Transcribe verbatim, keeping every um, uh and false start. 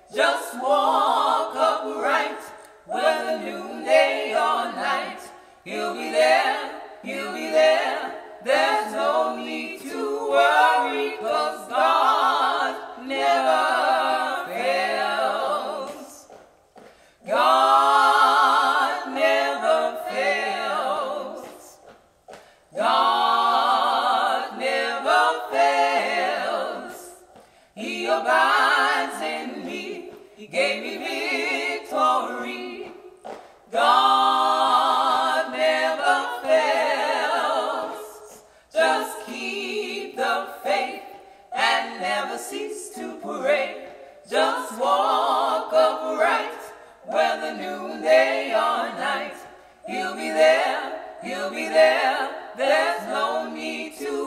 Just walk upright, whether noonday or night. He'll be there, he'll be there. There's no need to worry, 'cause God never fails. God never fails. God never fails. He abides in me. He gave me victory. God never fails. Just keep the faith and never cease to pray. Just walk upright, whether noonday or night. He'll be there, he'll be there. There's no need to